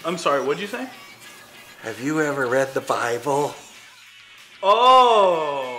I'm sorry, what'd you say? Have you ever read the Bible? Oh.